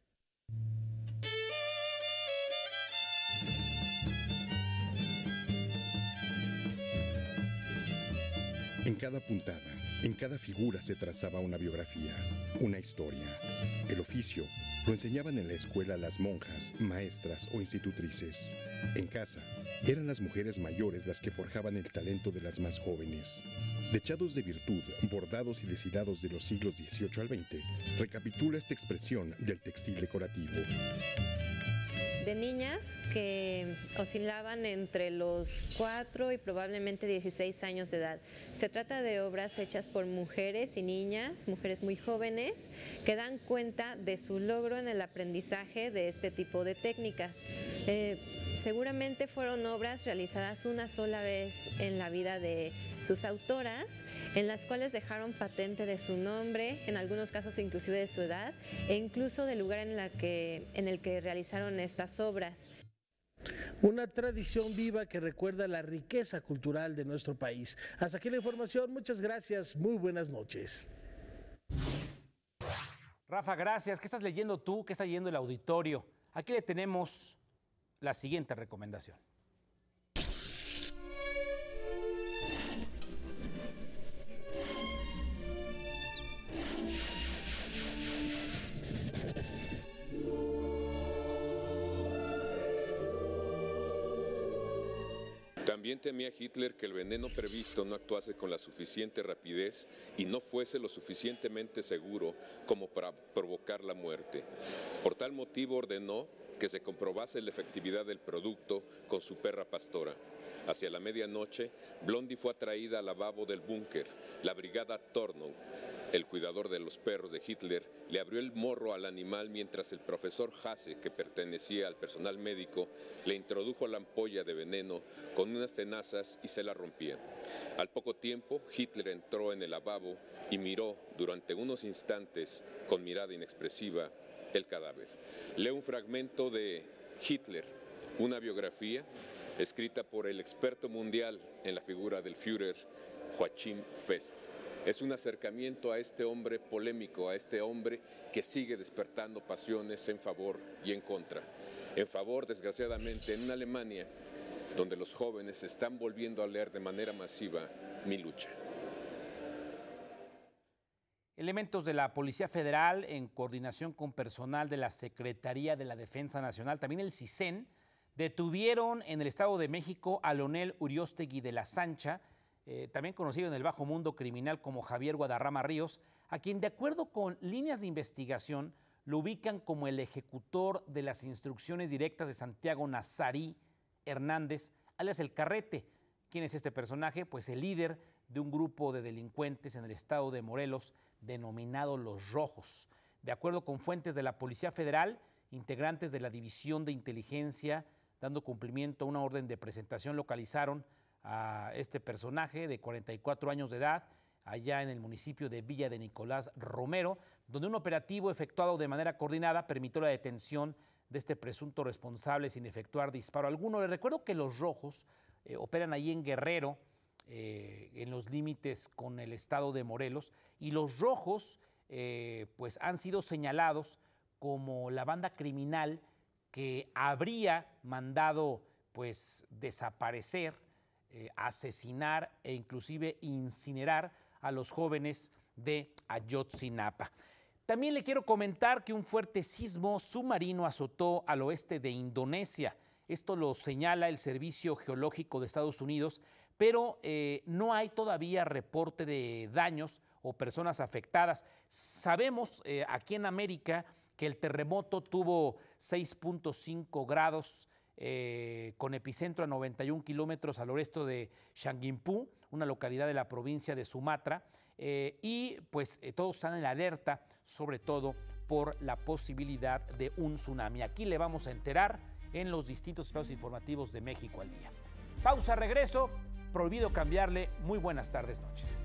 En cada puntada, en cada figura se trazaba una biografía, una historia. El oficio lo enseñaban en la escuela las monjas, maestras o institutrices. En casa, eran las mujeres mayores las que forjaban el talento de las más jóvenes. Dechados de virtud, bordados y deshilados de los siglos dieciocho al veinte, recapitula esta expresión del textil decorativo. De niñas que oscilaban entre los cuatro y probablemente dieciséis años de edad. Se trata de obras hechas por mujeres y niñas, mujeres muy jóvenes, que dan cuenta de su logro en el aprendizaje de este tipo de técnicas. Eh, seguramente fueron obras realizadas una sola vez en la vida de sus autoras, en las cuales dejaron patente de su nombre, en algunos casos inclusive de su edad, e incluso del lugar en, la que, en el que realizaron estas obras. Una tradición viva que recuerda la riqueza cultural de nuestro país. Hasta aquí la información, muchas gracias, muy buenas noches. Rafa, gracias. ¿Qué estás leyendo tú? ¿Qué está leyendo el auditorio? Aquí le tenemos la siguiente recomendación. También temía Hitler que el veneno previsto no actuase con la suficiente rapidez y no fuese lo suficientemente seguro como para provocar la muerte. Por tal motivo ordenó que se comprobase la efectividad del producto con su perra pastora. Hacia la medianoche, Blondie fue atraída al lavabo del búnker. La brigada Tornow, el cuidador de los perros de Hitler, le abrió el morro al animal mientras el profesor Hase, que pertenecía al personal médico, le introdujo la ampolla de veneno con unas tenazas y se la rompía. Al poco tiempo, Hitler entró en el lavabo y miró durante unos instantes, con mirada inexpresiva, el cadáver. Leo un fragmento de Hitler, una biografía escrita por el experto mundial en la figura del Führer, Joachim Fest. Es un acercamiento a este hombre polémico, a este hombre que sigue despertando pasiones en favor y en contra. En favor, desgraciadamente, en una Alemania donde los jóvenes se están volviendo a leer de manera masiva Mi lucha. Elementos de la Policía Federal, en coordinación con personal de la Secretaría de la Defensa Nacional, también el CISEN, detuvieron en el Estado de México a Leonel Uriostegui de la Sancha, Eh, también conocido en el bajo mundo criminal como Javier Guadarrama Ríos, a quien de acuerdo con líneas de investigación lo ubican como el ejecutor de las instrucciones directas de Santiago Nazarí Hernández, alias El Carrete. ¿Quién es este personaje? Pues el líder de un grupo de delincuentes en el estado de Morelos denominado Los Rojos. De acuerdo con fuentes de la Policía Federal, integrantes de la División de Inteligencia, dando cumplimiento a una orden de presentación, localizaron a este personaje de cuarenta y cuatro años de edad, allá en el municipio de Villa de Nicolás Romero, donde un operativo efectuado de manera coordinada permitió la detención de este presunto responsable sin efectuar disparo alguno. Les recuerdo que Los Rojos eh, operan ahí en Guerrero, eh, en los límites con el estado de Morelos, y Los Rojos eh, pues han sido señalados como la banda criminal que habría mandado pues desaparecer, eh, asesinar e inclusive incinerar a los jóvenes de Ayotzinapa. También le quiero comentar que un fuerte sismo submarino azotó al oeste de Indonesia. Esto lo señala el Servicio Geológico de Estados Unidos, pero eh, no hay todavía reporte de daños o personas afectadas. Sabemos eh, aquí en América que el terremoto tuvo seis punto cinco grados eh, con epicentro a noventa y un kilómetros al oeste de Changgipú, una localidad de la provincia de Sumatra, eh, y pues eh, todos están en alerta, sobre todo por la posibilidad de un tsunami. Aquí le vamos a enterar en los distintos espacios informativos de México al Día. Pausa, regreso, prohibido cambiarle. Muy buenas tardes, noches.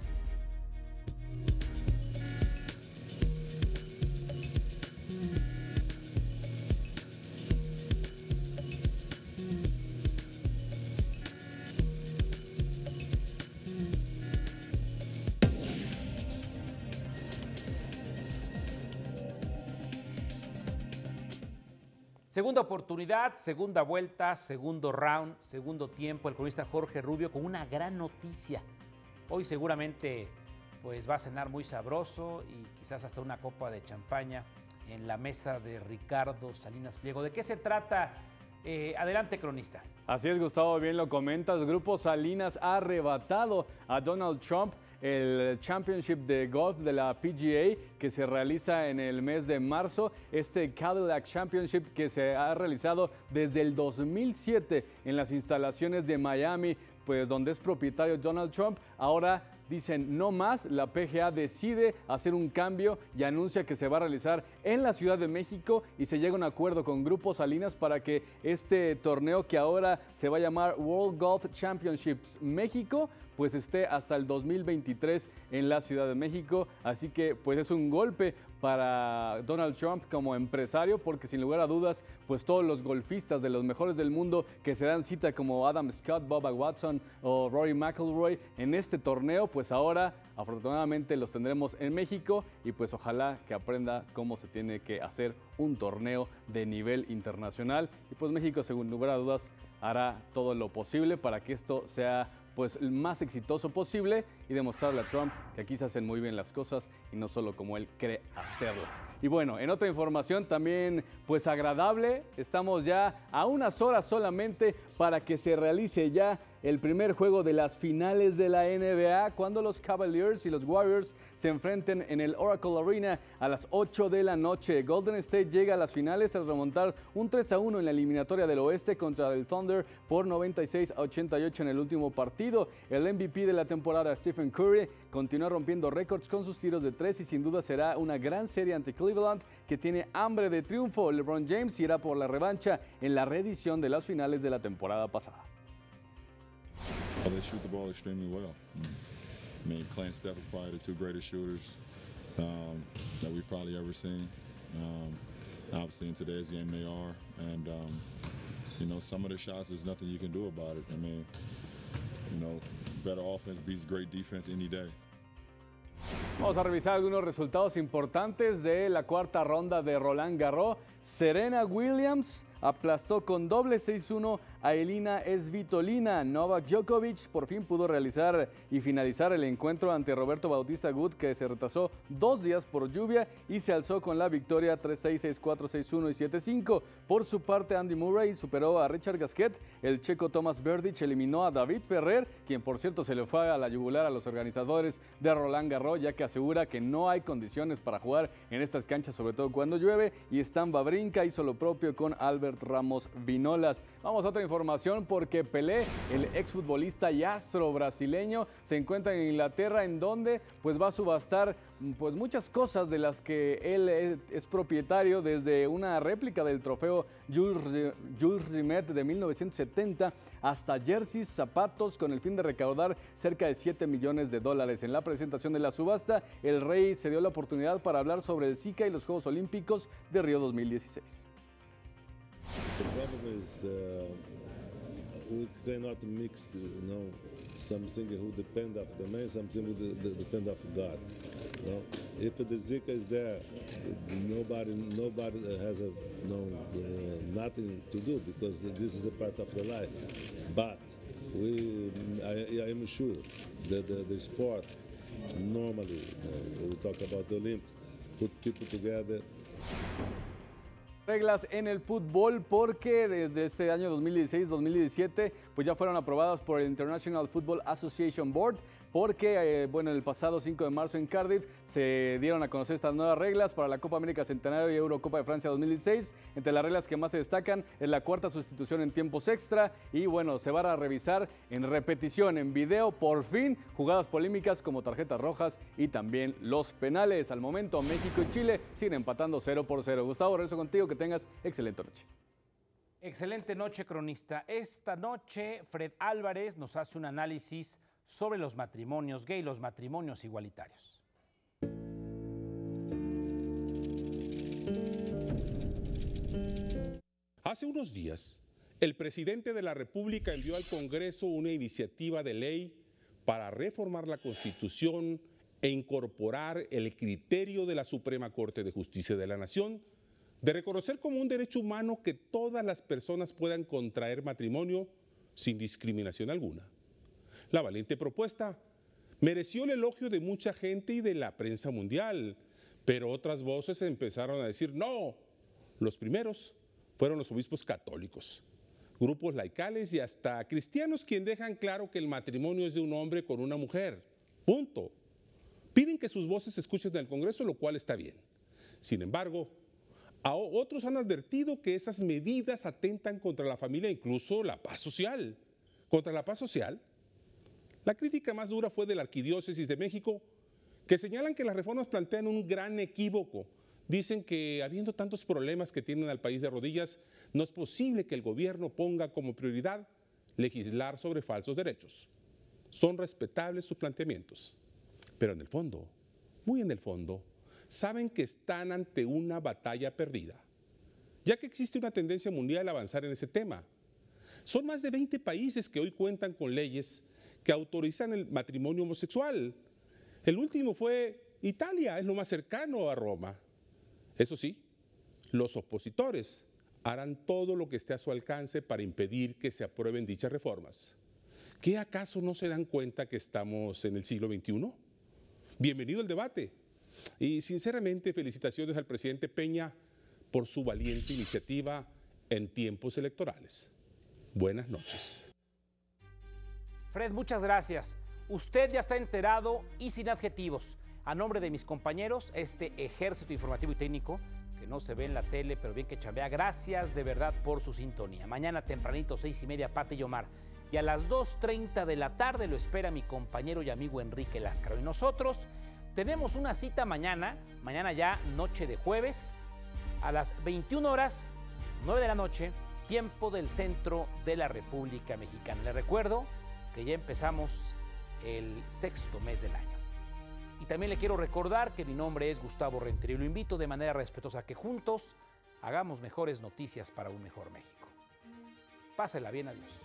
Segunda oportunidad, segunda vuelta, segundo round, segundo tiempo. El cronista Jorge Rubio con una gran noticia. Hoy seguramente pues va a cenar muy sabroso y quizás hasta una copa de champaña en la mesa de Ricardo Salinas Pliego. ¿De qué se trata? Eh, adelante, cronista. Así es, Gustavo, bien lo comentas. Grupo Salinas ha arrebatado a Donald Trump el Championship de Golf de la P G A que se realiza en el mes de marzo. Este Cadillac Championship que se ha realizado desde el dos mil siete en las instalaciones de Miami, pues donde es propietario Donald Trump. Ahora dicen no más, la P G A decide hacer un cambio y anuncia que se va a realizar en la Ciudad de México y se llega a un acuerdo con Grupo Salinas para que este torneo, que ahora se va a llamar World Golf Championships México, pues esté hasta el dos mil veintitrés en la Ciudad de México. Así que pues es un golpe para Donald Trump como empresario, porque sin lugar a dudas, pues todos los golfistas de los mejores del mundo que se dan cita, como Adam Scott, Bubba Watson o Rory McIlroy en este torneo, pues ahora afortunadamente los tendremos en México y pues ojalá que aprenda cómo se tiene que hacer un torneo de nivel internacional. Y pues México, sin lugar a dudas, hará todo lo posible para que esto sea pues el más exitoso posible y demostrarle a Trump que aquí se hacen muy bien las cosas y no solo como él cree hacerlas. Y bueno, en otra información también pues agradable, estamos ya a unas horas solamente para que se realice ya el primer juego de las finales de la N B A, cuando los Cavaliers y los Warriors se enfrenten en el Oracle Arena a las ocho de la noche. Golden State llega a las finales al remontar un tres a uno en la eliminatoria del oeste contra el Thunder por noventa y seis a ochenta y ocho en el último partido. El M V P de la temporada, Stephen Curry, continúa rompiendo récords con sus tiros de tres y sin duda será una gran serie ante Cleveland, que tiene hambre de triunfo. LeBron James irá por la revancha en la reedición de las finales de la temporada pasada. Well, they shoot the ball extremely well. I mean, Clay and Steph is probably the two greatest shooters um, that we've probably ever seen. Um, obviously, in today's game, they are. And, um, you know, some of the shots, there's nothing you can do about it. I mean, you know, better offense beats great defense any day. Vamos a revisar algunos resultados importantes de la cuarta ronda de Roland Garros. Serena Williams aplastó con doble seis uno a Elina Svitolina. Novak Djokovic por fin pudo realizar y finalizar el encuentro ante Roberto Bautista Agut, que se retrasó dos días por lluvia y se alzó con la victoria tres seis, seis cuatro, seis uno y siete cinco. Por su parte, Andy Murray superó a Richard Gasquet. El checo Thomas Berdych eliminó a David Ferrer, quien por cierto se le fue a la yugular a los organizadores de Roland Garros, ya que asegura que no hay condiciones para jugar en estas canchas, sobre todo cuando llueve. Y Stan Wawrinka hizo lo propio con Albert Ramos Vinolas. Vamos a otra información, porque Pelé, el exfutbolista y astro brasileño, se encuentra en Inglaterra, en donde pues va a subastar pues muchas cosas de las que él es, es propietario, desde una réplica del trofeo Jules, Jules Rimet de mil novecientos setenta hasta jerseys, zapatos, con el fin de recaudar cerca de siete millones de dólares. En la presentación de la subasta, el rey se dio la oportunidad para hablar sobre el Zika y los Juegos Olímpicos de Río dos mil dieciséis. The problem is uh, we cannot mix, you know, something who depend of the man, something who depend of God. You know? If the Zika is there, nobody nobody has a, no uh, nothing to do because this is a part of the life. But we, I, I am sure that the, the sport normally, uh, we talk about the Olympics, put people together. Reglas en el fútbol porque desde este año dos mil dieciséis dos mil diecisiete pues ya fueron aprobadas por el International Football Association Board porque eh, bueno, el pasado cinco de marzo en Cardiff se dieron a conocer estas nuevas reglas para la Copa América Centenario y Eurocopa de Francia dos mil dieciséis. Entre las reglas que más se destacan es la cuarta sustitución en tiempos extra y bueno, se van a revisar en repetición, en video, por fin, jugadas polémicas como tarjetas rojas y también los penales. Al momento, México y Chile siguen empatando cero por cero. Gustavo, regreso contigo, que tengas excelente noche. Excelente noche, cronista. Esta noche, Fred Álvarez nos hace un análisis sobre los matrimonios gay, los matrimonios igualitarios. Hace unos días, el presidente de la República envió al Congreso una iniciativa de ley para reformar la Constitución e incorporar el criterio de la Suprema Corte de Justicia de la Nación de reconocer como un derecho humano que todas las personas puedan contraer matrimonio sin discriminación alguna. La valiente propuesta mereció el elogio de mucha gente y de la prensa mundial, pero otras voces empezaron a decir no. Los primeros fueron los obispos católicos, grupos laicales y hasta cristianos, quienes dejan claro que el matrimonio es de un hombre con una mujer. Punto. Piden que sus voces se escuchen en el Congreso, lo cual está bien. Sin embargo, a otros han advertido que esas medidas atentan contra la familia, incluso la paz social. ¿Contra la paz social? La crítica más dura fue de la Arquidiócesis de México, que señalan que las reformas plantean un gran equívoco. Dicen que habiendo tantos problemas que tienen al país de rodillas, no es posible que el gobierno ponga como prioridad legislar sobre falsos derechos. Son respetables sus planteamientos, pero en el fondo, muy en el fondo, saben que están ante una batalla perdida, ya que existe una tendencia mundial a avanzar en ese tema. Son más de veinte países que hoy cuentan con leyes que autorizan el matrimonio homosexual. El último fue Italia, es lo más cercano a Roma. Eso sí, los opositores harán todo lo que esté a su alcance para impedir que se aprueben dichas reformas. ¿Qué acaso no se dan cuenta que estamos en el siglo veintiuno? Bienvenido al debate. Y sinceramente, felicitaciones al presidente Peña por su valiente iniciativa en tiempos electorales. Buenas noches. Fred, muchas gracias. Usted ya está enterado y sin adjetivos. A nombre de mis compañeros, este ejército informativo y técnico, que no se ve en la tele, pero bien que chambea, gracias de verdad por su sintonía. Mañana tempranito, seis y media, Pati y Omar. Y a las dos treinta de la tarde lo espera mi compañero y amigo Enrique Lázaro. Y nosotros tenemos una cita mañana, mañana ya noche de jueves, a las veintiuna horas, nueve de la noche, tiempo del centro de la República Mexicana. Les recuerdo que ya empezamos el sexto mes del año. Y también le quiero recordar que mi nombre es Gustavo Rentería y lo invito de manera respetuosa a que juntos hagamos mejores noticias para un mejor México. Pásela bien, adiós.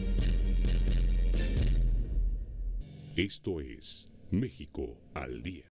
Esto es México al Día.